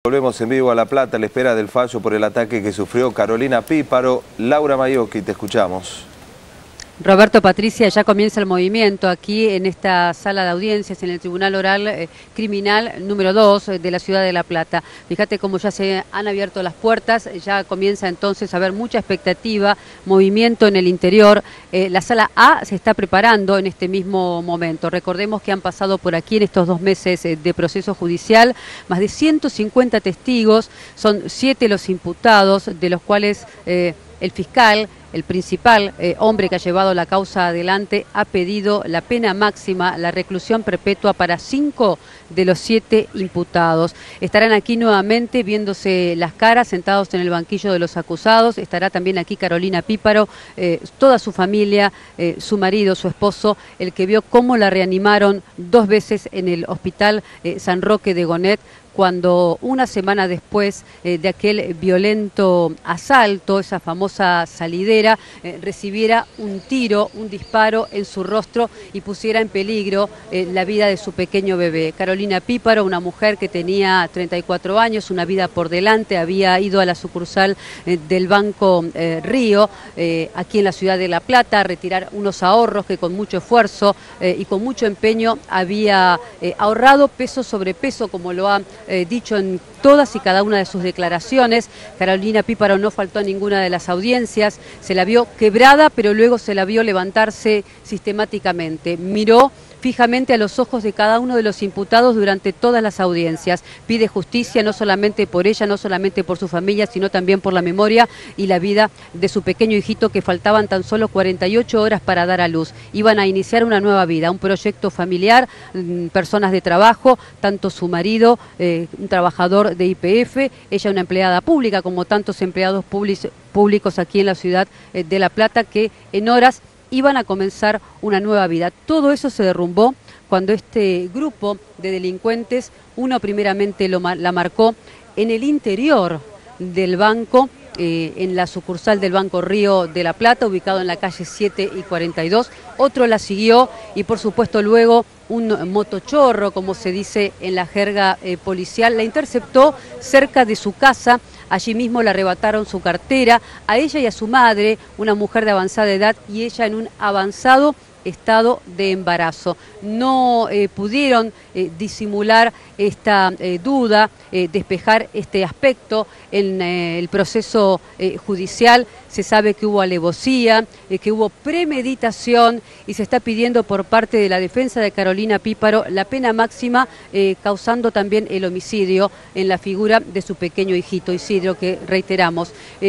Volvemos en vivo a La Plata a la espera del fallo por el ataque que sufrió Carolina Píparo. Laura Maiocchi, te escuchamos. Roberto, Patricia, ya comienza el movimiento aquí en esta sala de audiencias en el Tribunal Oral Criminal número 2 de la ciudad de La Plata. Fíjate cómo ya se han abierto las puertas, ya comienza entonces a haber mucha expectativa, movimiento en el interior. La sala A se está preparando en este mismo momento. Recordemos que han pasado por aquí en estos 2 meses de proceso judicial más de 150 testigos, son 7 los imputados, de los cuales el fiscal, el principal hombre que ha llevado la causa adelante, ha pedido la pena máxima, la reclusión perpetua para 5 de los 7 imputados. Estarán aquí nuevamente viéndose las caras, sentados en el banquillo de los acusados. Estará también aquí Carolina Píparo, toda su familia, su marido, su esposo, el que vio cómo la reanimaron 2 veces en el hospital San Roque de Gonet, cuando una semana después de aquel violento asalto, esa famosa salidera, recibiera un tiro, un disparo en su rostro y pusiera en peligro la vida de su pequeño bebé. Carolina Píparo, una mujer que tenía 34 años, una vida por delante, había ido a la sucursal del Banco Río, aquí en la ciudad de La Plata, a retirar unos ahorros que con mucho esfuerzo y con mucho empeño había ahorrado peso sobre peso, como lo ha dicho en todas y cada una de sus declaraciones. Carolina Píparo no faltó a ninguna de las audiencias, se la vio quebrada, pero luego se la vio levantarse sistemáticamente. Miró fijamente a los ojos de cada uno de los imputados durante todas las audiencias. Pide justicia no solamente por ella, no solamente por su familia, sino también por la memoria y la vida de su pequeño hijito, que faltaban tan solo 48 horas para dar a luz. Iban a iniciar una nueva vida, un proyecto familiar, personas de trabajo, tanto su marido, un trabajador de YPF, ella una empleada pública, como tantos empleados públicos aquí en la ciudad de La Plata, que en horas iban a comenzar una nueva vida. Todo eso se derrumbó cuando este grupo de delincuentes, uno primeramente la marcó en el interior del banco, en la sucursal del Banco Río de La Plata, ubicado en la calle 7 y 42, otro la siguió y por supuesto luego un motochorro, como se dice en la jerga policial, la interceptó cerca de su casa. Allí mismo le arrebataron su cartera, a ella y a su madre, una mujer de avanzada edad, y ella en un avanzado estado de embarazo. No pudieron disimular esta duda, despejar este aspecto en el proceso judicial. Se sabe que hubo alevosía, que hubo premeditación y se está pidiendo por parte de la defensa de Carolina Píparo la pena máxima, causando también el homicidio en la figura de su pequeño hijito Isidro, que reiteramos,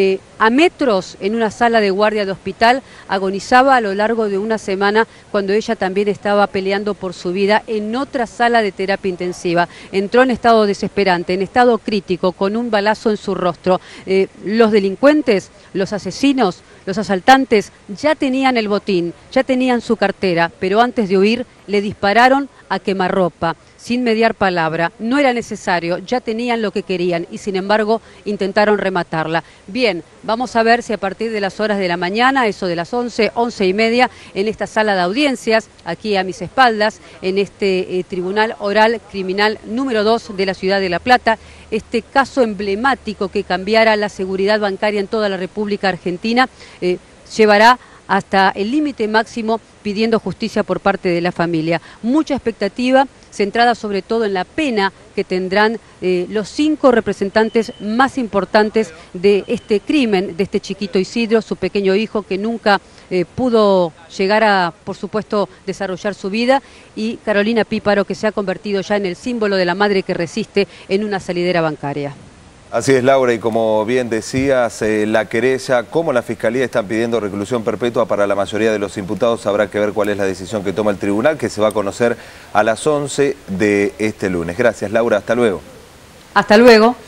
a metros en una sala de guardia de hospital, agonizaba a lo largo de una semana cuando ella también estaba peleando por su vida en otra sala de terapia intensiva. Entró en estado desesperante, en estado crítico, con un balazo en su rostro. Los delincuentes, los asesinos, los asaltantes ya tenían el botín, ya tenían su cartera, pero antes de huir le dispararon a quemarropa, sin mediar palabra. No era necesario, ya tenían lo que querían y sin embargo intentaron rematarla. Bien, vamos a ver si a partir de las horas de la mañana, eso de las 11, 11:30, en esta sala de audiencias, aquí a mis espaldas, en este Tribunal Oral Criminal número 2 de la ciudad de La Plata, este caso emblemático que cambiara la seguridad bancaria en toda la República Argentina, llevará hasta el límite máximo, pidiendo justicia por parte de la familia. Mucha expectativa, centrada sobre todo en la pena que tendrán los 5 representantes más importantes de este crimen, de este chiquito Isidro, su pequeño hijo que nunca pudo llegar a, por supuesto, desarrollar su vida, y Carolina Píparo, que se ha convertido ya en el símbolo de la madre que resiste en una salidera bancaria. Así es, Laura, y como bien decías, la querella como la Fiscalía están pidiendo reclusión perpetua para la mayoría de los imputados. Habrá que ver cuál es la decisión que toma el tribunal, que se va a conocer a las 11 de este lunes. Gracias, Laura, hasta luego. Hasta luego.